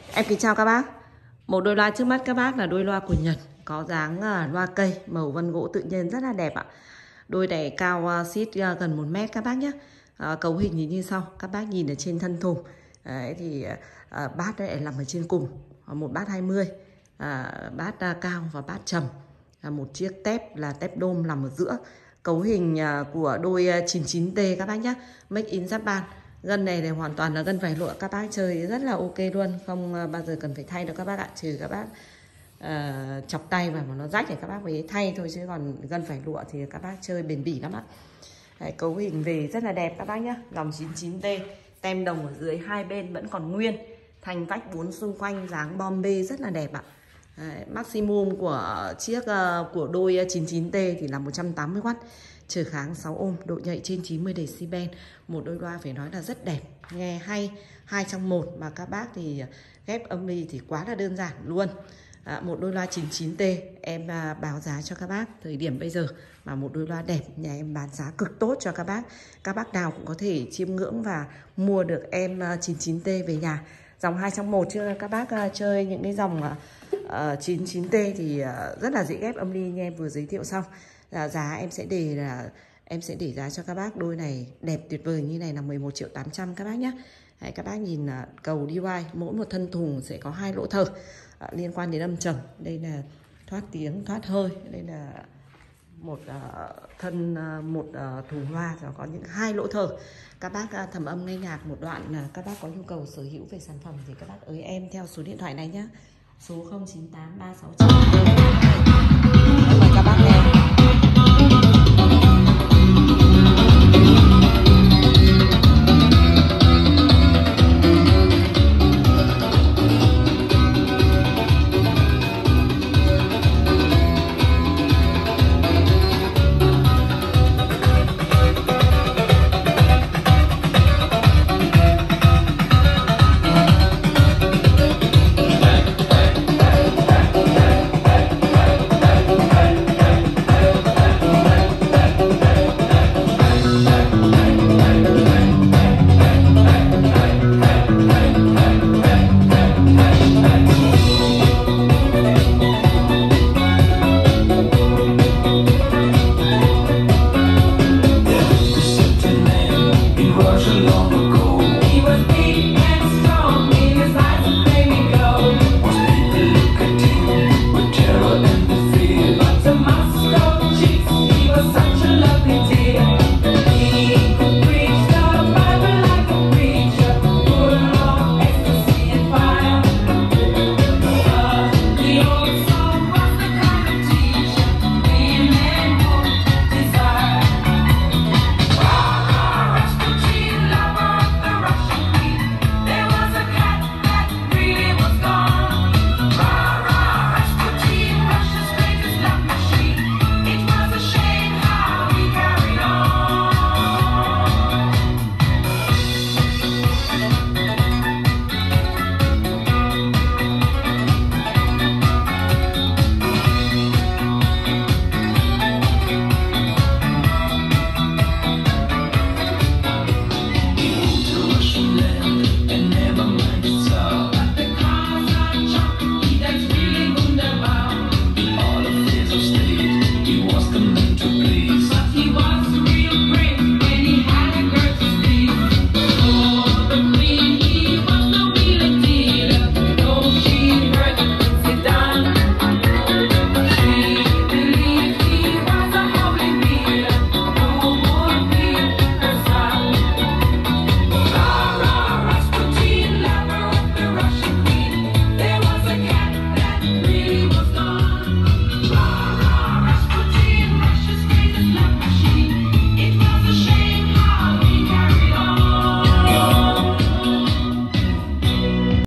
Em kính chào các bác. Một đôi loa trước mắt các bác là đôi loa của Nhật, có dáng loa cây, màu vân gỗ tự nhiên rất là đẹp ạ. Đôi này cao xít gần 1 mét các bác nhé. Cấu hình như sau, các bác nhìn ở trên thân thùng. Đấy thì bát đây nằm ở trên cùng, một bát 20, bát cao và bát trầm. Một chiếc tép là tép đôm nằm ở giữa. Cấu hình của đôi 99T các bác nhé, Make in Japan. Gân này hoàn toàn là gân vải lụa, các bác chơi rất là ok luôn, không bao giờ cần phải thay đâu các bác ạ, trừ các bác chọc tay vào mà nó rách thì các bác phải thay thôi, chứ còn gân vải lụa thì các bác chơi bền bỉ lắm ạ. Đấy, cấu hình về rất là đẹp các bác nhé, dòng 99T, tem đồng ở dưới hai bên vẫn còn nguyên, thành vách 4 xung quanh, dáng bom bê rất là đẹp ạ. Đấy, maximum của chiếc của đôi 99T thì là 180W, trở kháng 6 ohm, độ nhạy trên 90 decibel. Một đôi loa phải nói là rất đẹp, nghe hay, 2 trong 1, mà các bác thì ghép âm ly thì quá là đơn giản luôn. Một đôi loa 99T em báo giá cho các bác thời điểm bây giờ, mà một đôi loa đẹp, nhà em bán giá cực tốt cho các bác. Các bác nào cũng có thể chiêm ngưỡng và mua được em 99T về nhà. Dòng 2 trong 1 chứ các bác chơi những cái dòng 99T thì rất là dễ ghép âm ly như em vừa giới thiệu xong. Giá em sẽ để giá cho các bác đôi này đẹp tuyệt vời như này là 11.800.000 các bác nhé. Đấy, các bác nhìn cầu DY, mỗi một thân thùng sẽ có 2 lỗ thở liên quan đến âm trầm. Đây là thoát tiếng, thoát hơi. Đây là một thùng loa và có những 2 lỗ thở. Các bác thẩm âm nghe nhạc một đoạn, các bác có nhu cầu sở hữu về sản phẩm thì các bác ới em theo số điện thoại này nhé, số 098369